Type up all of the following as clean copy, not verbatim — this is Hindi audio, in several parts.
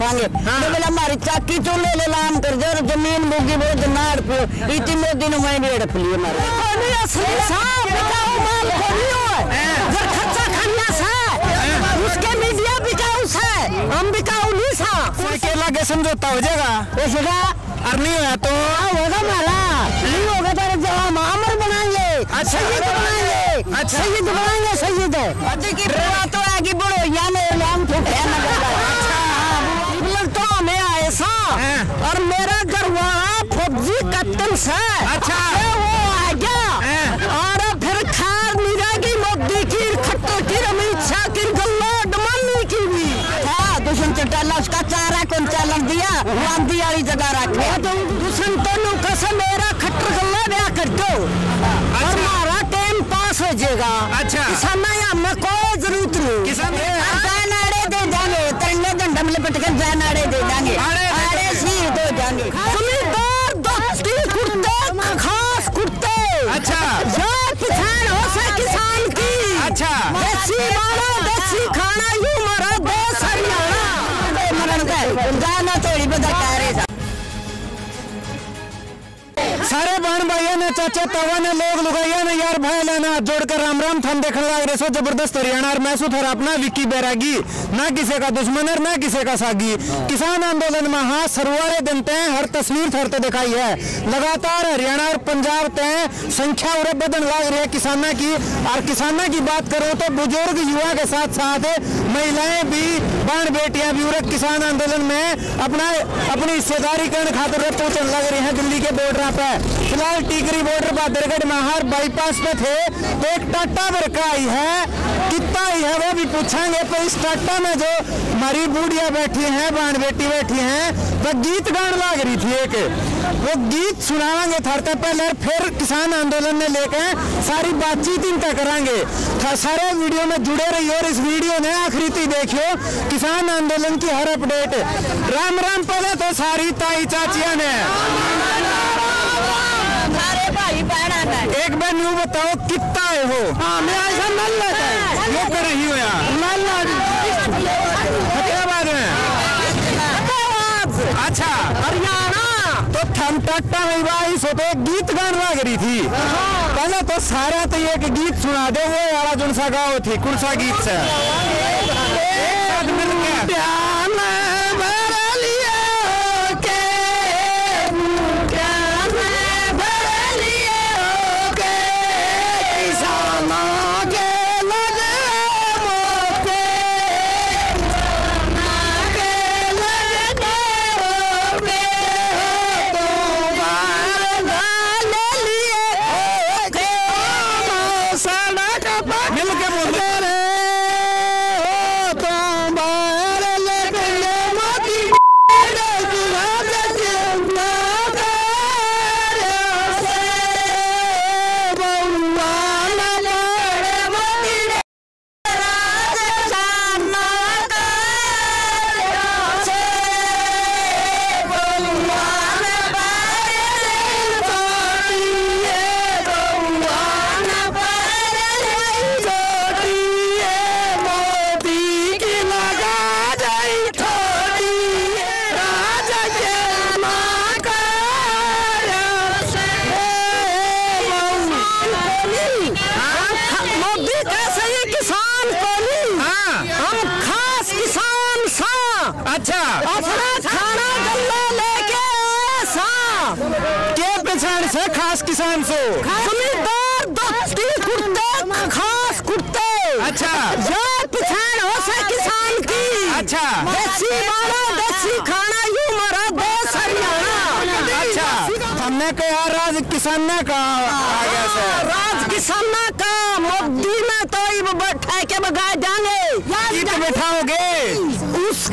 बैठांगे। बोले हमारी चाकी चूल्हे ले लाम कर दे, जमीन मुगी बोले नाड़ पे इतनी मोदी ने मैं नहीं अड़प लिए मारे। उसके मीडिया बिकाऊ है, हम बिकाऊ नहीं सा। के लागे समझौता हो जाएगा और नहीं होगा तो होगा मारा, नहीं होगा तो हम अमर बनाएंगे। अच्छा सैयद बनाएंगे, अच्छा सैयद बनाएंगे, सैयद की बात तो आगे बढ़ो या नहीं नाम ठोके तो हमें आए सा और मेरा घर वाला फौजी कत्ल से अच्छा वो आ गया और फिर खार मिलेगी मोदी की खट्टो की अमित शाह की गल्ला डमानी की भी था। दुश्मन चटाला उसका चारा कौन चालन दिया वांदी वाली जगह रखे तो दुश्मन तो कसम मेरा खट्टर गल्ला ब्याह कर दो और हमारा टाइम पास हो जाएगा। अच्छा किसान हमें कोई जरूरत नहीं, किसान नाड़े दे देंगे, तिरंगे झंडा में लपेट कर जाए नाड़े दे देंगे, आड़े शहीद हो जाएंगे। जमींदार दोस्ती कुर्ते खास कुर्ते अच्छा जो किसान हो से किसान की अच्छा देसी मारा देसी खाना यूं मारा देश हरियाणा मरण का जाना थोड़ी बदल कर रहे सारे बहन भाइयों ने चाचा तवा ने लोग लुगाइया ने यार भाई लेना जोड़कर राम राम थम देखने लग रहे सो जबरदस्त हरियाणा और मैं सुथर अपना विक्की बैरागी ना किसी का दुश्मन है ना किसी का सागी। किसान आंदोलन में हाँ सरवारे दिन तय हर तस्वीर थरते दिखाई है लगातार हरियाणा और पंजाब तय संख्या और बदन लग रही है किसाना की। और किसाना की बात करो तो बुजुर्ग युवा के साथ साथ महिलाएं भी बहन बेटियां भी उरक किसान आंदोलन में अपनी हिस्सेदारी करने खातिर पहुंचने लग रही है दिल्ली के बॉर्डर पे। फिलहाल टीकरी बॉर्डर बहादुरगढ़ महार बाईपास पे थे तो एक टाटा बरका आई है कितना आई है वो भी पूछेंगे। तो इस टाटा में जो हमारी बूढ़िया बैठी हैं बहन बेटी बैठी हैं तो गीत गान लग रही थी एक वो गीत सुनाएंगे थरते पहले फिर किसान आंदोलन में लेके सारी बातचीत इनका कराएंगे। सारे वीडियो में जुड़े रहिए और इस वीडियो में आखिरी तक देखियो किसान आंदोलन की हर अपडेट। राम राम पहले तो सारी ताई चाचिया ने एक बार न्यू बताओ कितना आए हो। हाँ मैं ऐसा नल लेता है ये कर रही हो यार फतेहाबाद में अच्छा हरियाणा तो थम टाटा में भाई सो तो एक गीत गान लग रही थी पहले तो सारा तो एक गीत सुना दे वो वाला जो सा गाओ थी कौन सा गीत से अच्छा खाना गल्ला लेके के पहचान से खास किसान सो जमींदार दोस्ती कुर्ते खास कुर्ते अच्छा जो पहचान हो से किसान की अच्छा देसी मारा देसी खाना यूं मारा देश हरियाणा। अच्छा हमने कहा राज किसाना का आ गया सर राज किसाना का मोदी में तो बैठा के बगाए जाएंगे बैठाओगे उस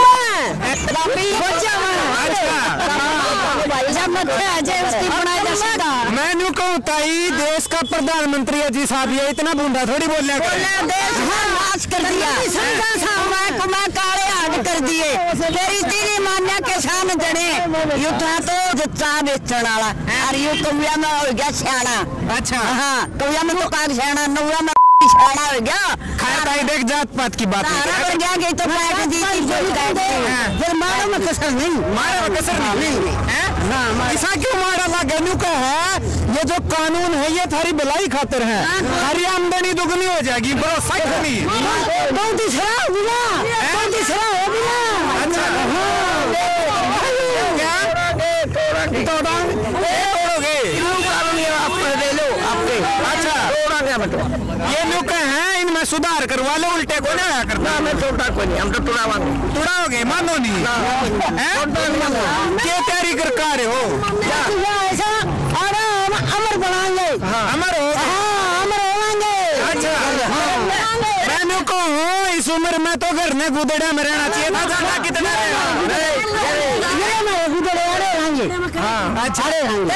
मैं न्यू कहूँ ताई देश का प्रधानमंत्री जी साहब ये इतना बूंदा थोड़ी बोलने देश नाश कर दिया मैं काले हाथ कर दिए तेरी तेरी मान्या के सामने जड़े यू था तो चाह बेचने वाला और यू कौया में हो गया सियाना। अच्छा हाँ कौया में तो काग सियाना नौया में सियाना हो गया खाया ताई देख जात पात की बात सारा बढ़ गया गई तो काट दी फिर मारो में कसर नहीं, मारे कसर नहीं ऐसा क्यों मारा लगा का है। ये जो कानून है ये थारी भलाई खातिर है, हरी आमदनी दुगनी हो जाएगी भरोसा नहीं। बहुत तीसरा बिना अच्छा तोड़ोगे अच्छा ये लोग हैं इनमें सुधार करवा लो, उल्टे को ना करना। मैं तोड़ता कोई नहीं, हम तो तुड़ाओगे मानो नहीं क्या तैयारी कर रहे हो ऐसा अमर बनाएंगे, अमर हो अच्छा मैं को इस उम्र में तो घर में गुदड़ा में रहना चाहिए था, ज्यादा कितना अच्छा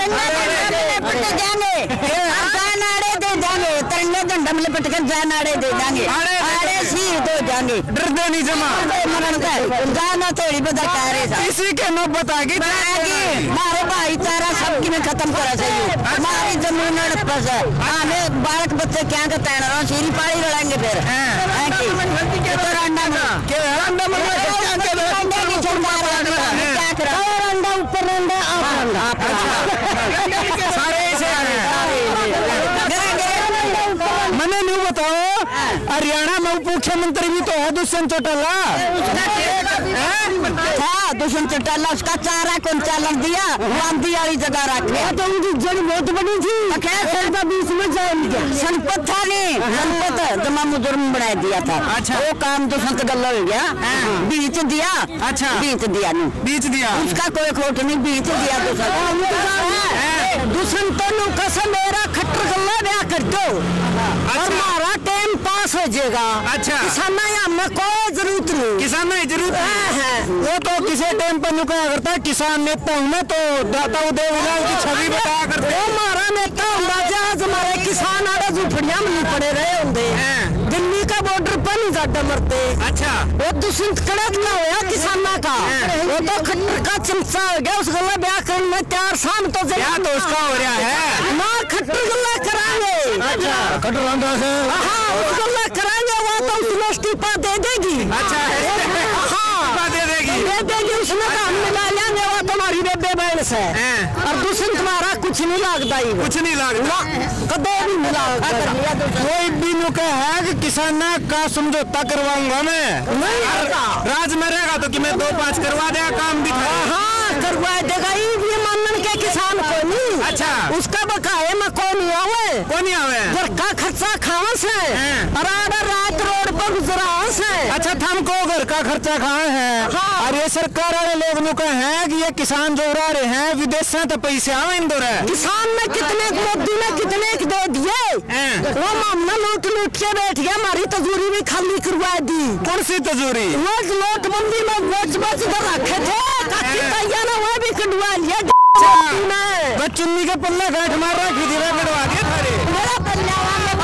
डमले पटकर जानाड़े दे देंगे, आड़े सीर दो जाएंगे, डरते नहीं जमा जाना थोड़ी बता किसी के नो बताएगी मारे भाई तारा सबकी में खत्म करा चाहिए। हमारी जमीन हमें बालक बच्चे क्या कहते हैं सीरी पाड़ी लड़ाएंगे फिर ऊपर मैंने नहीं बताओ हरियाणा में उप मुख्यमंत्री भी तो है दुष्यंत चौटाला था। दुष्यंत चौटाला उसका चारा कौन चालन दिया, गांधी वाली जगह रखे तो उनकी जड़ बहुत बड़ी थी, बीच में संपत था नहीं, संपत जमा मुजुर्म बना दिया था। अच्छा वो काम दुष्यंत गल्ला हो गया, बीच दिया। अच्छा बीच दिया नहीं, बीच दिया उसका कोई खोट नहीं, बीच दिया दुष्यंत कसम मेरा खट्टर गल्ला ब्याह कर दो और हमारा टाइम पास हो जाएगा। अच्छा किसान हमें कोई जरूरत नहीं, किसान नहीं जरूरत है। वो तो किसी टाइम पर नुकाया करता है किसान नेता हूँ मैं तो दाता उदयलाल की छवि बताया करते। वो हमारा नेता होगा आज हमारे किसान आड़े झुपड़िया में नहीं पड़े रहे होंगे, दिल्ली का बॉर्डर पर नहीं ज्यादा मरते। अच्छा वो दुष्यंत कड़क का होया किसाना का, वो तो खट्टर का चमचा हो गया, उस गला ब्याह करने में 4 साल तो उसका हो रहा है ना खट्टर गला कराएंगे। अच्छा खट्टर गला कराएंगे वो तो उसमें इस्तीफा दे देगी। अच्छा हाँ दे देगी उसमें काम मिला लेंगे, वो तुम्हारी बेबे बहन से और दुष्यंत तुम्हारा कुछ नहीं लगता ही, कुछ नहीं लगता कदे भी मिला। कोई बिनु का है कि किसान का समझौता करवाऊंगा मैं राज में रहेगा तो कि मैं 2-5 करवा देगा काम भी करवा देगा ये मानन के किसान को नहीं। अच्छा उसका बकाए में कौन आवे घर का खर्चा खावा से और रात रोड पर गुजरा से। अच्छा हमको घर का खर्चा खाए हैं और ये सरकार वाले लोग नुका है कि ये किसान जो उड़ा रहे हैं विदेश से तो पैसे आवे इन दौरे किसान ने कितने मोदी ने कितने दे दिए, वो मामला लूट के बैठ गया, हमारी तजूरी भी खाली करवा दी। कौन सी तजूरी? नोटबंदी में बच रखे थे वो भी कटवा लिया। चुन्नी के पल्ले गांठ मार रखी थी कटवा दिया मेरा पल्ला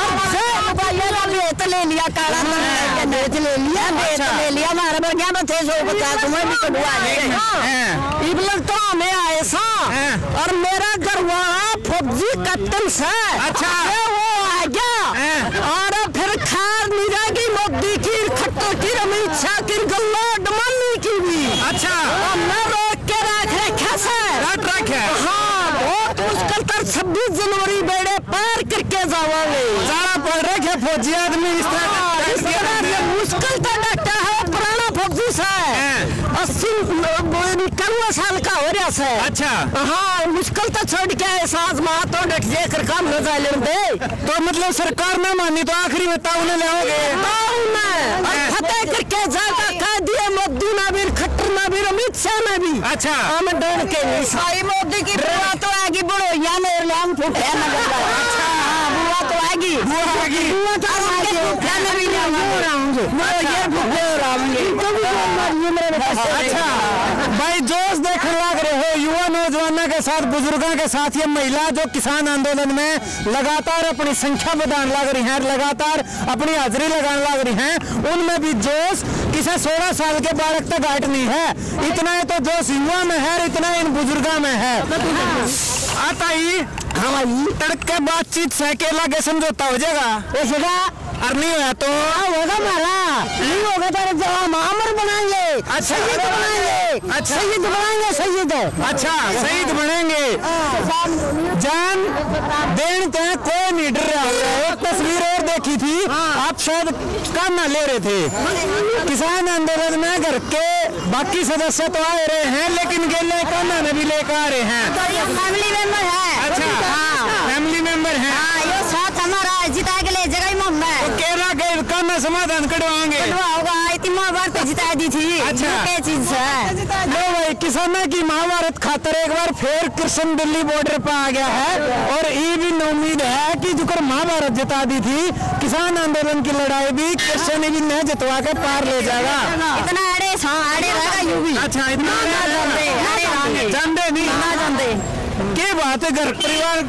बेत ले लिया, काला बेत ले लिया, बेत ले लिया हमारे बढ़िया में थे 150 में भी कटवा दिए। लोग तो हमें आए सा और मेरा घरवाला फौजी कप्तान से। अच्छा वो आ गया और फिर खार निरागी मोदी की खट्टर की अमित शाह की गल्ला डमानी की भी। अच्छा हमने रोक के रख रखा से रखे। हाँ बहुत मुश्किल तर 26 जनवरी बेड़े पार करके जावांगे, सारा पढ़ रखे फौजी आदमी इस तरह मुश्किल तो डॉक्टर है पुराना फौजी से 80-91 साल का हो रहा है। अच्छा हाँ मुश्किल तो छोड़ के एहसास माँ तो डट कर काम न जाए दे तो मतलब सरकार में मानी तो आखिरी में ताऊ ने लाओगे फतेह करके जाएगा कह दिए मोदी ना भी खट्टर ना भी अमित शाह ने भी। अच्छा हम डर के साई मोदी की बुआ तो आएगी बुढ़ोया ने लाम फूटे ना। अच्छा बुआ तो आएगी बुआ तो आएगी अच्छा भाई जोश देखने लग रहे हो युवा नौजवानों के साथ बुजुर्गों के साथ ये महिला जो किसान आंदोलन में लगातार अपनी संख्या बढ़ाने लग रही हैं, लगातार अपनी हाजिरी लगाने लग रही हैं, उनमें भी जोश किसी 16 साल के बालक तक घाट नहीं है। इतना ही तो जोश युवा में है, इतना इन बुजुर्गों में है। आता ही तड़क के बातचीत से अकेला के समझौता हो जाएगा और नहीं हुआ तो होगा हमारा, नहीं होगा तो हम आमर बनाएंगे। अच्छा सैयद बनाएंगे। अच्छा सैयद बनाएंगे, सैयद। अच्छा शहीद बनेंगे। जान देन तय कोई नहीं डर रहा है। एक तस्वीर और देखी थी, आप शायद कान्हा ले रहे थे। किसान आंदोलन में घर के बाकी सदस्य तो आ रहे हैं, लेकिन गेले कान्हा ने भी लेकर आ रहे हैं। तो ये फैमिली मेंबर है। अच्छा फैमिली मेंबर है। ये साथ हमारा जिता के ले जगह में तो केरा के कान्हा समाधान करवाएंगे। होगा इतनी महाभारत जिता दी थी। अच्छा क्या चीज है? लो भाई, किसानों की महाभारत खातर एक बार फिर कृष्ण दिल्ली बॉर्डर पर आ गया है, और ये भी उम्मीद है कि जो महाभारत जिता दी थी, किसान आंदोलन की लड़ाई भी कृष्ण ने भी न जितवा के पार ले जाएगा। इतना अड़े रहेगा यू भी। अच्छा इतना जानते नहीं ना जानते के बात है। घर परिवार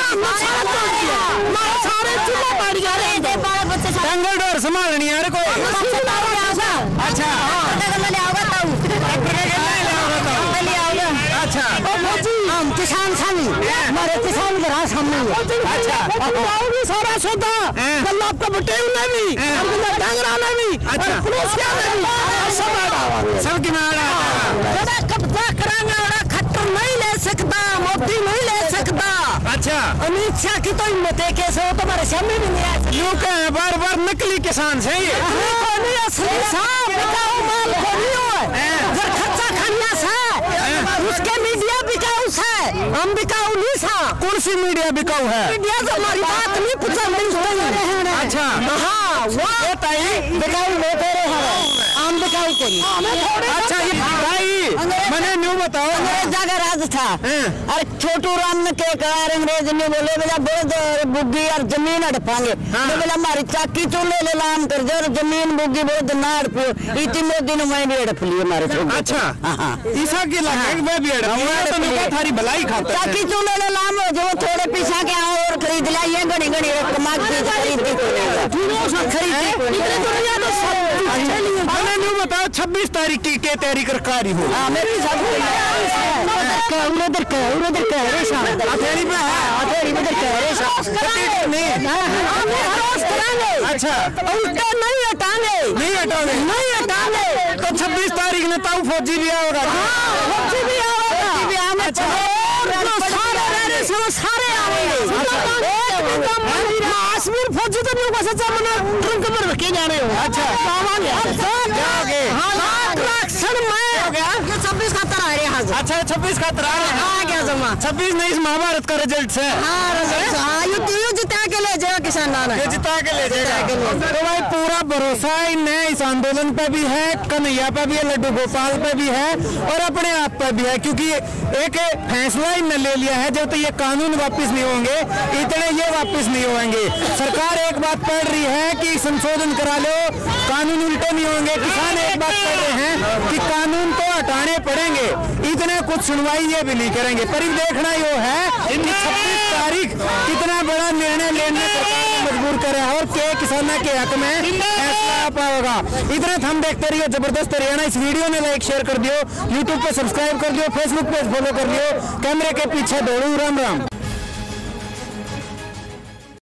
सारे चूल्हा बाड़ी जा रहे थे, बारह बच्चे जंगल डोर संभालनी यार कोई। अच्छा अच्छा हम किसान सामी, हमारे किसान के रास हम नहीं है। अच्छा सारा सौदा गल्लाब का बटेल में भी, डांगरा में भी, पुलिसिया में भी, सबकी मारा कब्जा कराना खट्टर नहीं ले सकता, मोदी नहीं ले सकता। अच्छा अमित शाह की तो हिम्मत है, कैसे हो तुम्हारे सामने भी नहीं आ। यूं कहे बार बार नकली किसान से ये उसके मीडिया बिकाऊ है, हम बिकाऊ नहीं सा। कौन सी मीडिया बिकाऊ है? मीडिया से हमारी बात नहीं पूछा। अच्छा हाँ वो बिकाऊ ले तेरे हम बिकाऊ को नहीं। अच्छा ये भाई मैंने न्यू बताओ, अंग्रेज जाकर राज था। अरे छोटू राम ने के कार अंग्रेज ने बोले बेटा बहुत बुग्गी और जमीन हड़पांगे। बोला हमारी चाकी चूल्हे ले लाम कर दे, और जमीन बुग्गी बहुत ना हड़पियो। इतनी मोदी ने मैं भी हड़प ली हमारे। अच्छा ईसा की लगे भी हड़प थारी भलाई खाता। चाकी चूल्हे ले लाम हो जो थोड़े पीछा के आओ और खरीद लिया। ये घड़ी घड़ी रकम मैंने बताओ 26 तारीख की क्या तैयारी कर कारी हो? अच्छा उल्टा नहीं हटाएंगे, नहीं हटाओगे? नहीं हटाएंगे। तो 26 तारीख ने ताऊ फौजी भी आओगा। फौजी भी आओगा, सारे आएंगे। काश्मीर फौजी तो नहीं बस ट्रंक पर रखे जा रहे हो। अच्छा जाओगे? मैं 26 का तरह है यहाँ से। अच्छा 26 का तरह आ गया जमा। 26 नहीं इस महाभारत का रिजल्ट है। युद्ध जिता के ले जाएगा किसान लाना, ये जिता के ले जाएगा। तो भाई पूरा भरोसा इन्हें इस आंदोलन पे भी है, कन्हैया पे भी है, लड्डू गोपाल पे भी है, और अपने आप पे भी है, क्योंकि एक फैसला इन्हें ले लिया है जब तक ये कानून वापस नहीं होंगे इतने ये वापस नहीं होंगे। सरकार एक बात पढ़ रही है कि संशोधन करा लो, कानून उल्टे नहीं होंगे। किसान एक बात पढ़ रहे हैं कि कानून तो हटाने पड़ेंगे, इतने कुछ सुनवाई ये भी नहीं करेंगे। पर देखना ये है कि 26 तारीख कितना बड़ा निर्णय लेने सरकार ने मजबूर करे और के किसानों के हक में फैसला आ पाएगा। इतना हम देखते रहिए जबरदस्त हरियाणा। इस वीडियो में लाइक शेयर कर दियो, यूट्यूब पे सब्सक्राइब कर दियो, फेसबुक पे फॉलो कर लियो। कैमरे के पीछे दौड़ू। राम राम।